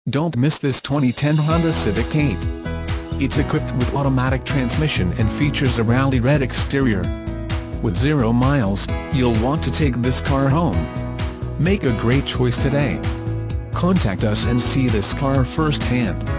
Don't miss this 2010 Honda Civic 8. It's equipped with automatic transmission and features a rally red exterior. With 0 miles, you'll want to take this car home. Make a great choice today. Contact us and see this car firsthand.